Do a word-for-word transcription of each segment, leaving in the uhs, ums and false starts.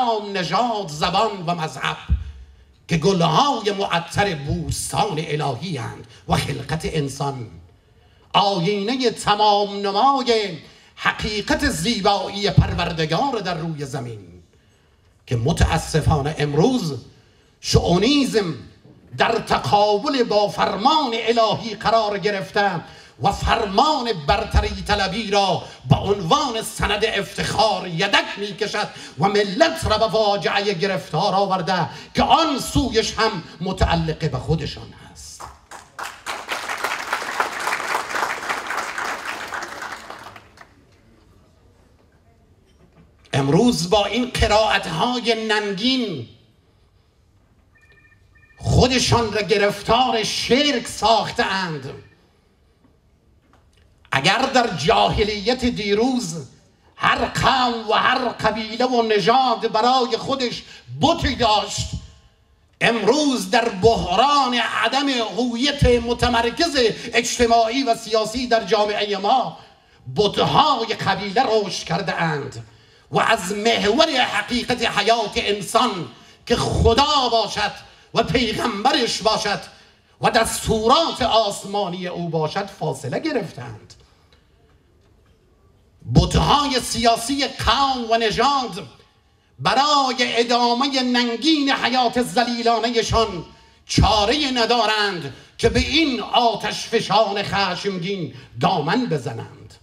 نام، نژاد، زبان و مذهب که گلهای معطر بوستان الهی اند و خلقت انسان آینه تمام نمای حقیقت زیبایی پروردگار در روی زمین که متاسفانه امروز شئونیسم در تقابل با فرمان الهی قرار گرفته و فرمان برتری طلبی را با عنوان سند افتخار یدک می کشد و ملت را به واجعه گرفتار آورده که آن سویش هم متعلق به خودشان است. امروز با این قرائت‌های ننگین خودشان را گرفتار شرک ساختند. اگر در جاهلیت دیروز هر قوم و هر قبیله و نژاد برای خودش بتی داشت، امروز در بحران عدم هویت متمرکز اجتماعی و سیاسی در جامعه ما بت‌های قبیله رشد کرده اند و از محور حقیقت حیات انسان که خدا باشد و پیغمبرش باشد و دستورات آسمانی او باشد فاصله گرفتند. بت‌های سیاسی قوم و نژاد برای ادامه ننگین حیات ذلیلانه‌شان چاره ندارند که به این آتش فشان خشمگین دامن بزنند.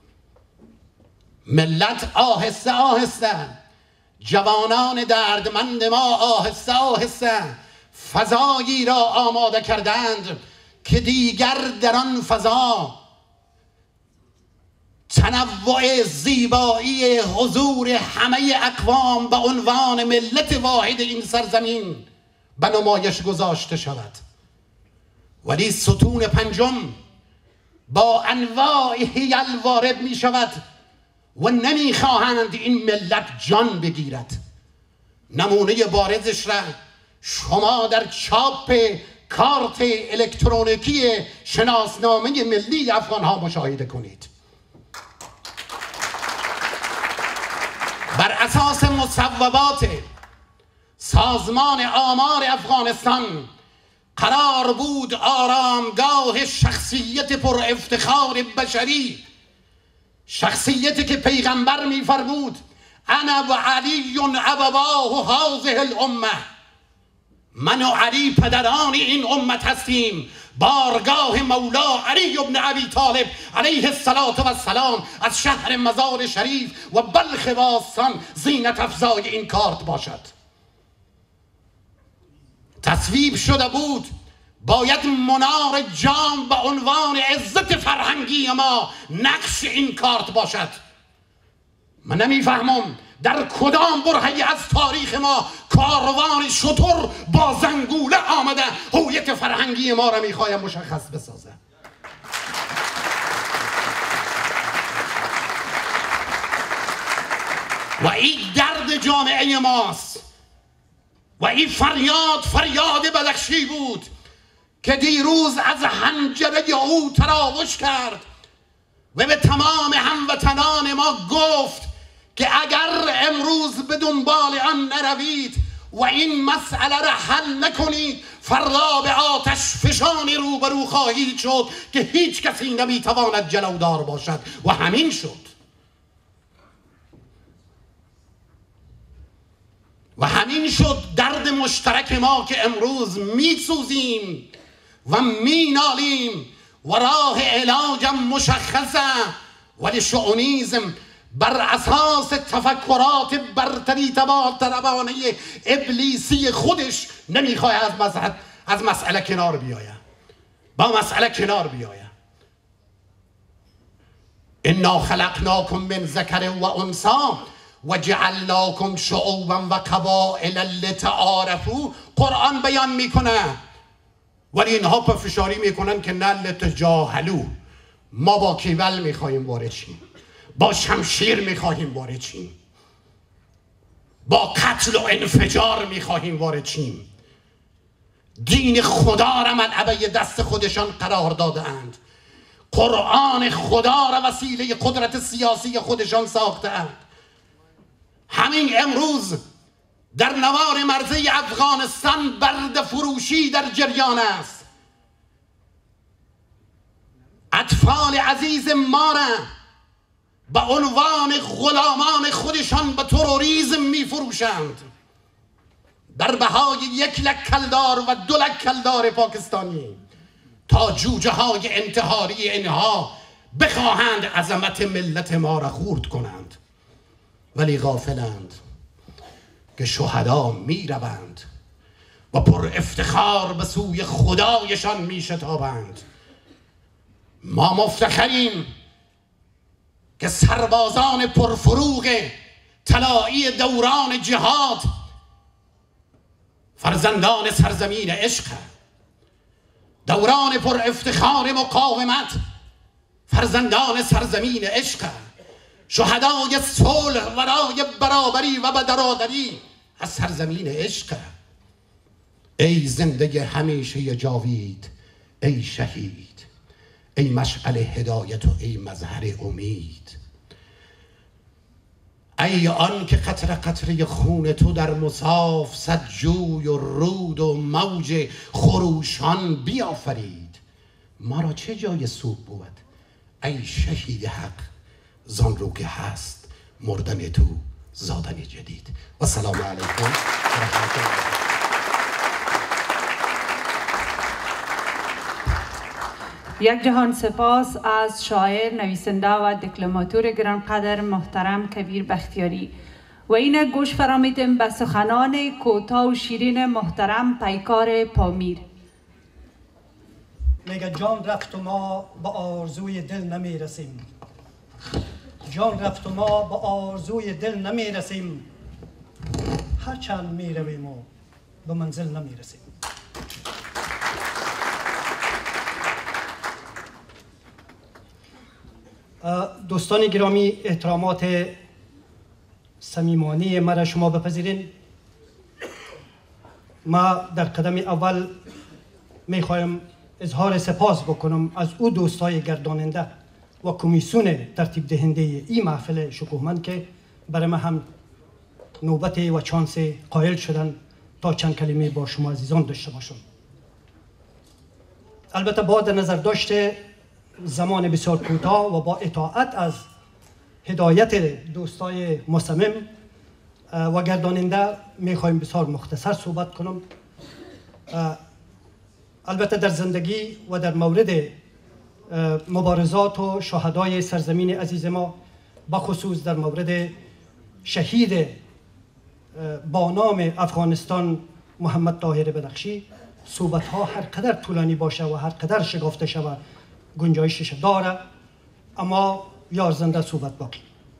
ملت آهسته آهسته، جوانان دردمند ما آهسته آهسته فضایی را آماده کردند که دیگر در آن فضا تنوع زیبایی حضور همه اقوام به عنوان ملت واحد این سرزمین به نمایش گذاشته شود. ولی ستون پنجم با انواع حیل وارد می شود و نمی خواهند این ملت جان بگیرد. نمونه بارزش را شما در چاپ کارت الکترونیکی شناسنامه ملی افغان ها مشاهده کنید. بر اساس مصوبات سازمان آمار افغانستان قرار بود آرامگاه شخصیت پر افتخار بشری، شخصیتی که پیغمبر می‌فرمود انا و علی ابواه هذه الامه، من و علی پدران این امت هستیم، بارگاه مولا علی ابن ابی طالب علیه السلام از شهر مزار شریف و بلخ باستان زینت افزای این کارت باشد. تصویب شده بود باید منار جام به عنوان عزت فرهنگی ما نقش این کارت باشد. من نمیفهمم در کدام برهه‌ای از تاریخ ما کاروان شتر با زنگوله آمده هویت فرهنگی ما را میخوایم مشخص بسازه. و این درد جامعه ماست و این فریاد فریاد بدخشی بود که دیروز از حنجره او تراوش کرد و به تمام هموطنان ما گفت که اگر امروز به دنبال آن نروید و این مسئله را حل نکنید فردا به آتش فشانی روبرو خواهید شد که هیچ کسی نمیتواند جلودار باشد. و همین شد و همین شد درد مشترک ما که امروز میسوزیم و مینالیم و راه علاجم مشخصه. ولی شئونیسم بر اساس تفکرات برتری طلبانه ابلیسی خودش نمیخواد از مسئله از مسئله کنار بیاید، با مسئله کنار بیاید. انا خلقناکم من ذکر و انثی و جعلناکم شعوبا و قبائل لتعارفوا. قرآن بیان میکنه ولی اینها پافشاری میکنن که نه لتجاهلوا. ما با کیول میخواهیم وارد شیم، با شمشیر میخواهیم وارد شیم، با قتل و انفجار میخواهیم وارد شیم. دین خدا را ملعبه دست خودشان قرار داده اند، قرآن خدا را وسیله قدرت سیاسی خودشان ساخته اند. همین امروز در نوار مرزی افغانستان برد فروشی در جریان است. اطفال عزیز ما را به عنوان غلامان خودشان به تروریسم می فروشند در بهای یک لک کلدار و دو لک کلدار پاکستانی، تا جوجه های انتحاری اینها بخواهند عظمت ملت ما را خورد کنند. ولی غافلند که شهدا می روند و پر افتخار به سوی خدایشان می شتابند. ما مفتخریم که سربازان پرفروغ طلایی دوران جهاد فرزندان سرزمین عشق، دوران پر افتخار مقاومت فرزندان سرزمین عشق، شهدای صلح و رای برابری و برادری از سرزمین عشق. ای زنده همیشه جاوید، ای شهید، ای مشعل هدایت و ای مظهر امید. ای آن که قطره قطره خون تو در مصاف صد جوی و رود و موج خروشان بیافرید، ما را چه جای سوگ بود؟ ای شهید حق، زان رو که هست مردن تو زادن جدید. و سلام علیکم و رحمت الله. یک جهان سپاس از شاعر، نویسنده و دکلماتور گرانقدر محترم کبیر بختیاری. و این گوش فرامیدیم به سخنان کوتاه و شیرین محترم پیکار پامیر. میگه جان رفت و ما به آرزوی دل نمیرسیم، جان رفت و ما به آرزوی دل نمیرسیم، هرچند میرویم و به منزل نمیرسیم. دوستان گرامی، احترامات صمیمانه مرا شما بپذیرین. ما در قدم اول میخوایم اظهار سپاس بکنم از او دوستای گرداننده و کمیسیون ترتیب دهنده این محفل شکوهمند که برای من هم نوبت و چانس قائل شدن تا چند کلمه با شما عزیزان داشته باشم. البته با در نظر داشته زمان بسیار کوتاه و با اطاعت از هدایت دوستای مصمم و گرداننده میخوایم بسیار مختصر صحبت کنم. البته در زندگی و در مورد مبارزات و شهدای سرزمین عزیز ما، بخصوص در مورد شهید با نام افغانستان محمد طاهر بدخشی، صحبت ها هر قدر طولانی باشه و هر قدر شگفته شود گنجایشش داره، اما یارزنده صحبت باقی.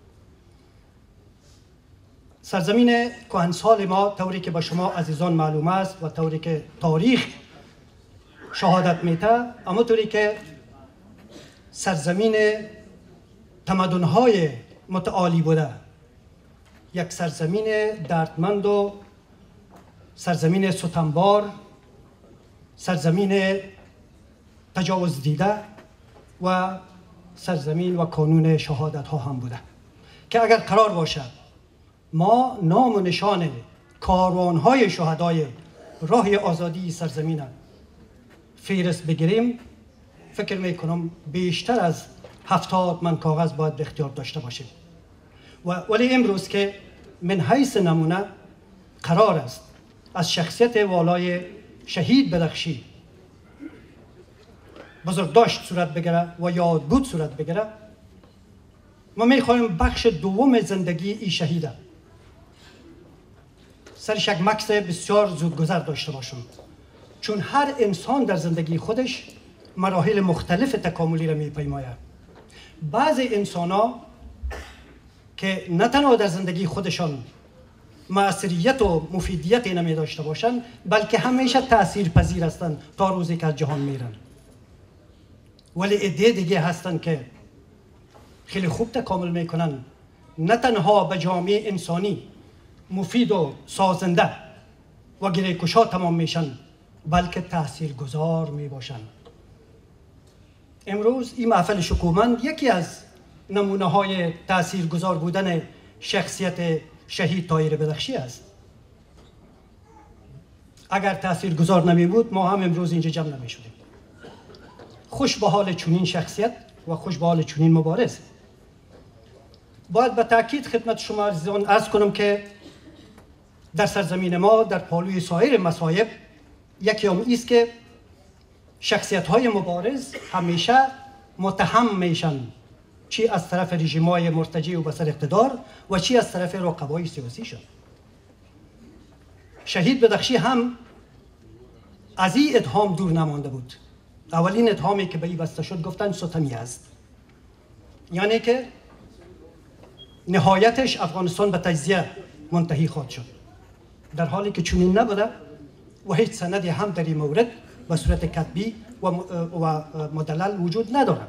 سرزمین کهنسال ما طوری که به شما عزیزان معلوم است و طوری که تاریخ شهادت میده، اما طوری که سرزمین تمدن‌های متعالی بوده، یک سرزمین دردمند و سرزمین ستمبار، سرزمین تجاوز دیده و سرزمین و کانون شهادت ها هم بوده که اگر قرار باشد ما نام و نشان کاروان های شهدای راه آزادی سرزمین فهرست بگیریم، فکر میکنم بیشتر از هفتاد من کاغذ باید به اختیار داشته باشیم. و ولی امروز که من حیث نمونه قرار است از شخصیت والای شهید بدخشی بزرگداشت صورت بگیره و یادبود صورت بگیره، ما میخوایم بخش دوم زندگی ای شهیده سرش یک مکس بسیار زودگذر داشته باشم، چون هر انسان در زندگی خودش مراحل مختلف تکاملی را میپیماید. بعضی انسان ها که نه تنها در زندگی خودشان مؤثریت و مفیدیت نمی داشته باشند، بلکه همیشه تأثیر پذیر هستند تا روزی که از جهان میرن. ولی عده دیگه هستند که خیلی خوب تکامل میکنن، نه تنها به جامعه انسانی مفید و سازنده و گریه‌کشا تمام میشن، بلکه تاثیرگذار میباشن. امروز این محفل شکوهمند یکی از نمونه های تاثیرگذار بودن شخصیت شهید طاهر بدخشی است. اگر تاثیرگذار نمی بود ما هم امروز اینجا جمع نمی شدیم. خوش به حال چنین شخصیت و خوش به حال چنین مبارز. باید به تاکید خدمت شما عزیزان عرض کنم که در سرزمین ما در پالوی سایر مصائب یکی هم ایست که شخصیت های مبارز همیشه متهم میشن، چی از طرف رژیم‌های مرتجع و بسر اقتدار و چی از طرف رقبای سیاسی شد. شهید بدخشی هم از این اتهام دور نمانده بود. اولین اتهامی که به این بسته شد گفتن ستمی است، یعنی که نهایتش افغانستان به تجزیه منتهی خواهد شد، در حالی که چنین نبوده و هیچ سندی هم در این مورد به صورت کتبی و مدلل وجود نداره.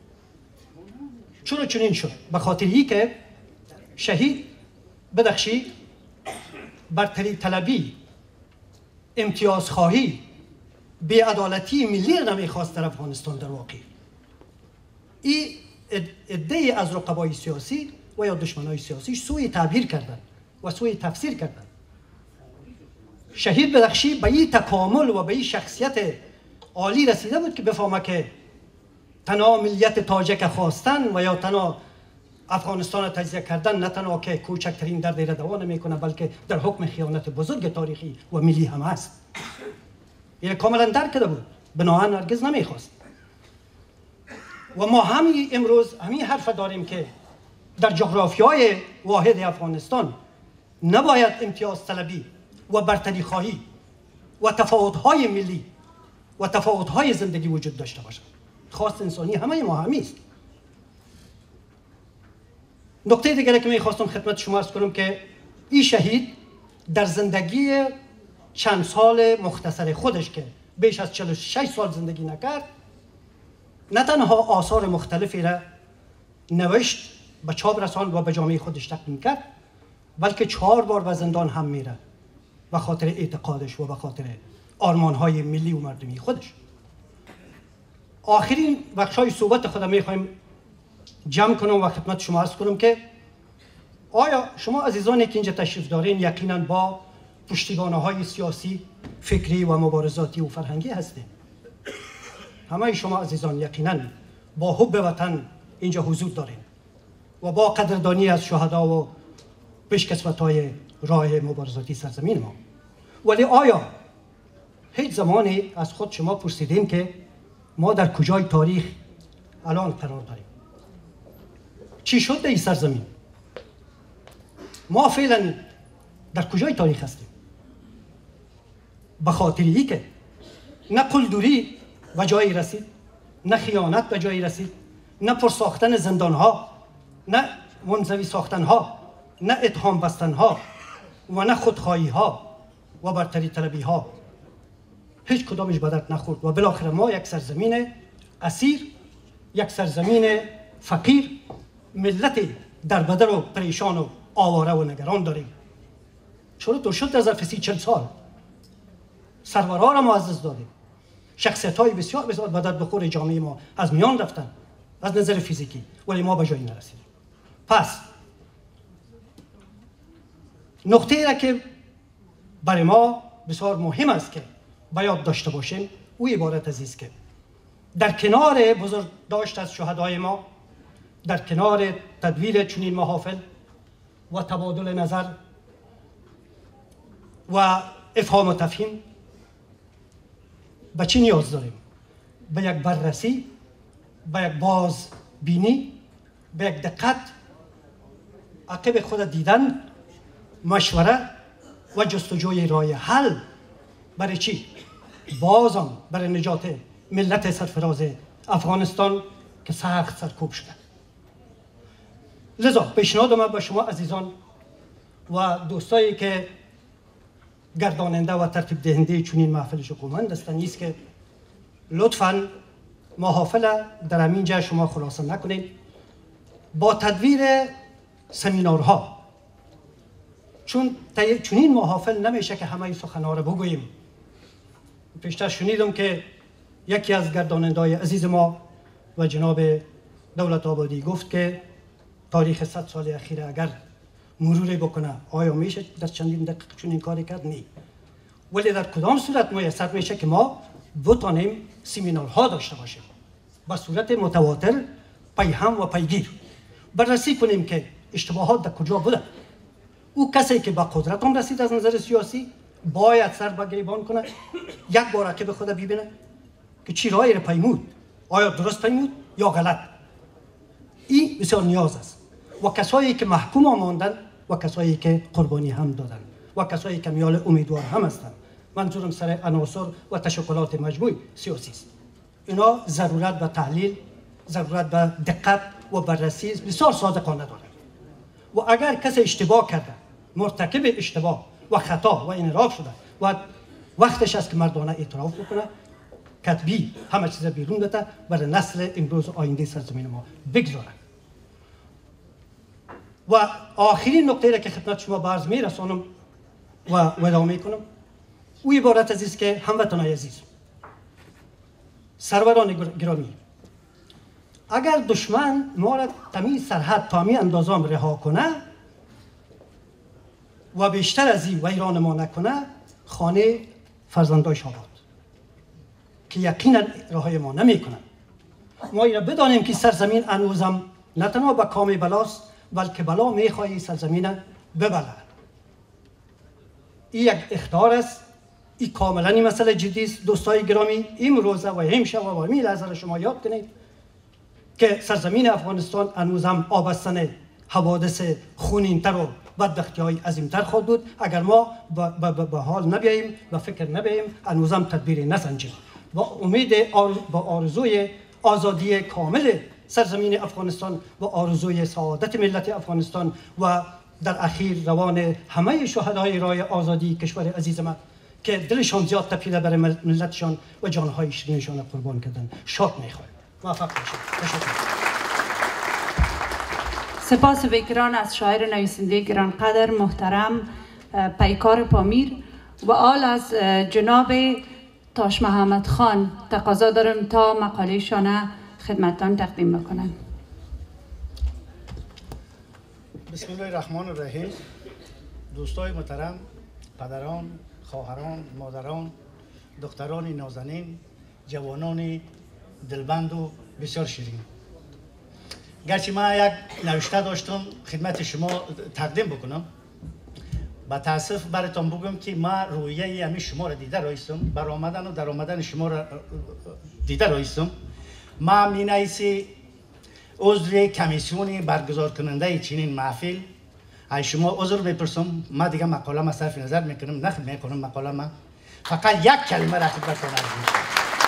چرا چنین شد؟ به خاطر ای که شهید بدخشی برتری طلبی، امتیاز خواهی، بی‌عدالتی ملی را نمیخواست در افغانستان. در واقع این ادعای از رقبای سیاسی و یا دشمنای سیاسی سوء تعبیر کردن و سوء تفسیر کردن. شهید بدخشی به این تکامل و به این شخصیت عالی رسیده بود که بفهمه که تنها ملیت تاجک خواستن و یا تنها افغانستان تجزیه کردن نه تنها که کوچکترین درد را دوا نمیکنه بلکه در حکم خیانت بزرگ تاریخی و ملی هم است. یعنی کاملا درک کرده بود، بناهن هرگز نمیخواست. و ما همین امروز همین حرف داریم که در جغرافیای واحد افغانستان نباید امتیاز طلبی و برتری خواهی و تفاوت‌های ملی و تفاوت‌های زندگی وجود داشته باشد. خواست انسانی همه ما همی است. نکته دیگری که می‌خواستم خدمت شما عرض کنم که این شهید در زندگی چند سال مختصر خودش که بیش از چهل و شش سال زندگی نکرد، نه تنها آثار مختلفی را نوشت، به چاپ رساند و به جامعه خودش تقدیم کرد، بلکه چهار بار به زندان هم میره به خاطر اعتقادش و به خاطر آرمان‌های ملی و مردمی خودش. آخرین بخشای صحبت خودم میخوایم جمع کنم و خدمت شما عرض کنم که آیا شما عزیزانی که اینجا تشریف دارین یقینا با پشتیبان‌های سیاسی، فکری و مبارزاتی و فرهنگی هستین؟ همه شما عزیزان یقینا با حب وطن اینجا حضور دارین و با قدردانی از شهدا و پیشکسوت‌های راه مبارزاتی سرزمین ما. ولی آیا هیچ زمانی از خود شما پرسیدین که ما در کجای تاریخ الان قرار داریم؟ چی شد در این سرزمین؟ ما فعلا در کجای تاریخ هستیم؟ به خاطر ای که نه قلدری به جایی رسید، نه خیانت به جایی رسید، نه پرساختن زندانها، نه منزوی ساختنها، نه اتهام بستنها و نه خودخواهیها و برتری طلبی ها، هیچ کدامش به درد نخورد و بالاخره ما یک سرزمین اسیر، یک سرزمین فقیر، ملت دربدر و پریشان و آواره و نگران داریم. چرا تو شد در ظرف سی چل سال سرورها را معزز دادیم، شخصیت های بسیار بسیار به درد بخور جامعه ما از میان رفتن از نظر فیزیکی، ولی ما به جایی نرسیدیم. پس نقطه ای را که برای ما بسیار مهم است که باید داشته باشیم او عبارت عزیز که در کنار بزرگ داشت از شهدای ما، در کنار تدویر چنین محافل و تبادل نظر و افهام و تفهیم، به چی نیاز داریم؟ به یک بررسی، به یک بازبینی، به یک دقت عقب خود دیدن، مشوره و جستجوی راه حل. برای چی؟ بازم برای نجات ملت سرفراز افغانستان که سخت سرکوب شده. لذا پیشنهاد من به شما عزیزان و دوستایی که گرداننده و ترتیب دهنده چنین محفل شکوهمند هستند است که لطفاً محافل در همین جا شما خلاصه نکنید با تدویر سمینارها، چون چنین محافل نمیشه که همه سخنها را بگوییم. پیشتر شنیدم که یکی از گرداننده‌های عزیز ما و جناب دولت آبادی گفت که تاریخ صد سال اخیر اگر مروری بکنه آیا میشه در چندین دقیقه چنین کاری کرد؟ نه. ولی در کدام صورت میسر میشه که ما بتانیم سمینارها داشته باشیم با صورت متواتر، پیهم و پیگیر، بررسی کنیم که اشتباهات در کجا بوده. او کسی که به قدرت هم رسید از نظر سیاسی باید سر به گریبان کنه، یک بار عقب خود ببینه که چی رای را پیمود، آیا درست پیمود یا غلط. این بسیار نیاز است. و کسایی که محکوم ماندن و کسایی که قربانی هم دادن و کسایی که میال امیدوار هم هستند، منظورم سر عناصر و تشکلات مجموعی سیاسی است. اینا ضرورت به تحلیل، ضرورت به دقت و بررسی بسیار صادقانه دارند. و اگر کسی اشتباه کرده، مرتکب اشتباه و خطا و انحراف شده و وقتش است که مردانه اعتراف بکنه، کتبی همه چیز بیرون بده برای نسل امروز و آینده سرزمین ما بگذاره. و آخرین نکته را که خدمت شما به عرض میرسانم و وداع میکنم، او عبارت از است که هموطنان عزیز، سروران گرامی، اگر دشمن ما را تمی سرحد تامی اندازام رها کنه و بیشتر از این ویران ما نکنه، خانه فرزندایش آباد که یقینا رهای ما نمی کنن. ما اینا بدانیم که سرزمین انوزم نه تنها به کام بلاست، بلکه بلا میخواهی سرزمین ببله. این یک اختیار است. این کاملا این مسئله جدی است. دوستای گرامی، این روزه و این شب و این لحظه شما یاد کنید که سرزمین افغانستان انوزم آبستن حوادث خونینتر و بدبختی های عظیمتر خود بود. اگر ما به حال نبیاییم و فکر نبیاییم، انوزم تدبیر نسنجیم. با امید آر... با آرزوی آزادی کامل سرزمین افغانستان و آرزوی سعادت ملت افغانستان و در اخیر روان همه شهدای رای آزادی کشور عزیز ما که دلشان زیاد تپیده برای ملتشان و جانهای شیرینشان قربان کردن، شاد میخواهیم. موفق باشید. سپاس بکران از شاعر نویسنده گرانقدر محترم پیکار پامیر و آل از جناب تاش محمد خان تقاضا دارم تا مقاله شانه خدمتان تقدیم بکنن. بسم الله الرحمن الرحیم. دوستای محترم، پدران، خواهران، مادران، دختران نازنین، جوانان دلبند و بسیار شیرین، گرچه من یک نوشته داشتم خدمت شما تقدیم بکنم، با تاسف براتون بگم که ما رویه همین شما را دیده رایستم، برآمدن و در آمدن شما را دیده رایستم. ما می نویسی عضو کمیسیون برگزار کننده چنین محفل، ای شما عذر بپرسم، ما دیگه مقاله ما صرف نظر میکنم، نه میکنم مقاله ما، فقط یک کلمه را خدمتتون عرض میکنم.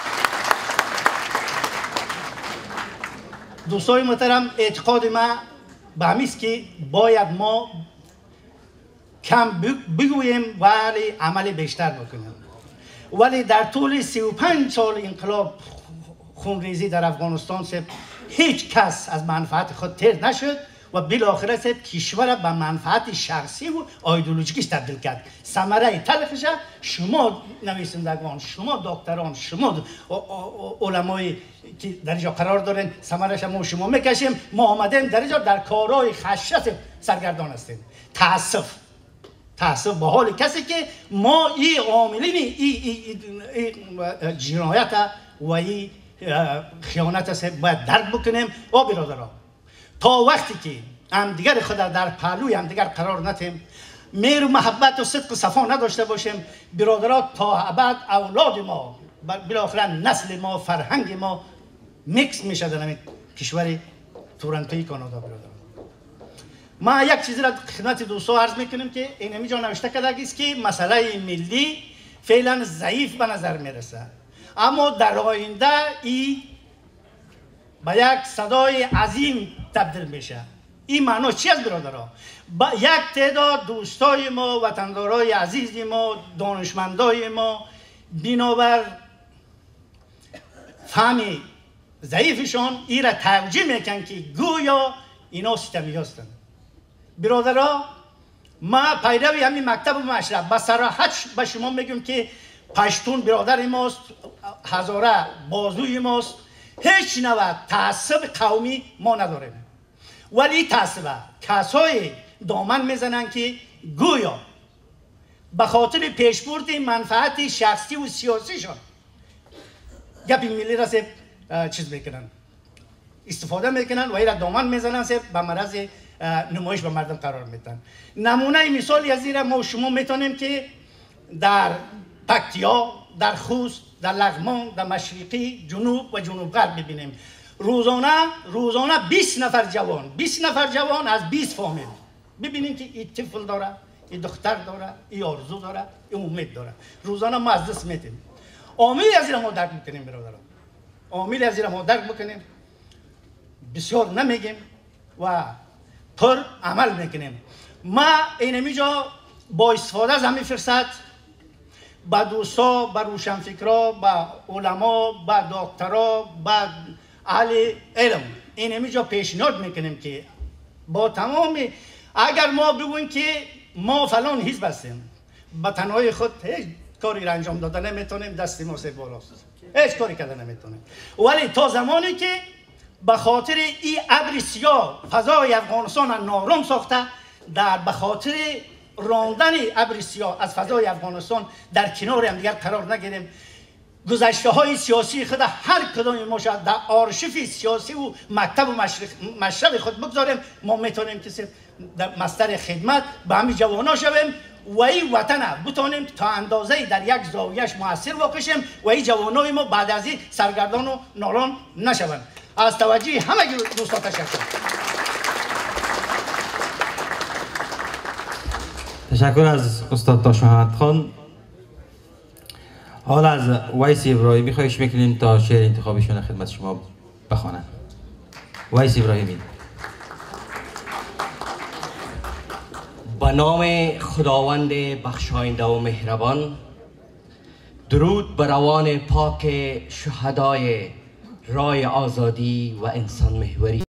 دوستای محترم، اعتقاد ما به همین است که باید ما کم بگوییم ولی عمل بیشتر بکنیم. ولی در طول سی و پنج سال انقلاب خونریزی در افغانستان سب هیچ کس از منفعت خود تیر نشد و بالاخره سب کشور به منفعت شخصی و ایدئولوژیکش تبدیل کرد. ثمره تلخش شما نویسندگان، شما دکتران، شما علمای که در اینجا قرار دارین، ثمرش ما شما میکشیم. ما آمدیم در اینجا در کارهای خشت سرگردان هستیم. تاسف تاسف به حال کسی که ما این عاملین این جنایت و این خیانت است باید درک بکنیم. و برادران، تا وقتی که هم دیگر خود در پهلوی هم دیگر قرار ندیم، مهر و محبت و صدق و صفا نداشته باشیم، برادران تا ابد اولاد ما، بالاخره نسل ما، فرهنگ ما میکس میشه در همین کشور تورنتوی کانادا. برادران، ما یک چیزی را خدمت دوستان عرض میکنیم که این همینجا نوشته کرده است که مسئله ملی فعلا ضعیف به نظر میرسه، اما در آینده ای با یک صدای عظیم تبدیل میشه. این معنا چی است برادران؟ با یک تعداد دوستای ما، وطندارای عزیز ما، دانشمندای ما بنابر فهمی ضعیفشان ای را توجیه میکن که گویا اینا ستمی هستند. برادران، ما پیروی همین مکتب و مشرب به صراحت به شما میگم که پشتون برادر ماست، هزاره بازوی ماست، هیچ نوع تعصب قومی ما نداریم. ولی تعصب کسای دامن میزنن که گویا به خاطر پیشبرد منفعت شخصی و سیاسیشان گپی ملی را سه چیز میکنن، استفاده میکنن و ایرا دامن میزنن سه به مرض نمایش به مردم قرار میدن. نمونه مثالی از این ما شما میتونیم که در پکتیا، در خوست، در لغمان، در مشرقی، جنوب و جنوب غرب ببینیم. روزانه روزانه بیست نفر جوان بیست نفر جوان از بیست فامیل ببینیم که این طفل داره، این دختر داره، این آرزو داره، این امید داره. روزانه ما از دست میدیم. عاملی از این ما درک میکنیم برادران، عاملی از این ما درک میکنیم، بسیار نمیگیم و پر عمل میکنیم. ما اینمی جا با استفاده از همین فرصت با دوستا، با روشنفکرا، با علما، با دکترا، با اهل علم اینمی جا پیشنهاد میکنیم که با تمام، اگر ما بگوییم که ما فلان حزب هستیم، با تنهای خود هیچ کاری را انجام داده نمیتونیم، دست ما سه بالاست، هیچ کاری کرده نمیتونیم. ولی تا زمانی که به خاطر این ابر سیاه فضای افغانستان نارام ساخته، در به خاطر راندن ابر سیاه از فضای افغانستان در کنار هم دیگر قرار نگیریم، گذشته های سیاسی خود هر کدام ما شد در آرشیف سیاسی و مکتب و مشرب خود بگذاریم، ما میتونیم که در مصدر خدمت به همین جوانا شویم و این وطن بتونیم تا اندازه در یک زاویهش موثر واقع شیم و این جوانای ما بعد از این سرگردان و نالان نشوند. از توجه همه دوستان تشکر. تشکر از استاد داش محمد خان. حال از ویس ابراهیمی خواهش میکنیم تا شعر انتخابشون خدمت شما بخوانند. ویس ابراهیمی. به نام خداوند بخشاینده و مهربان، درود بر روان پاک شهدای رای آزادی و انسان محوری.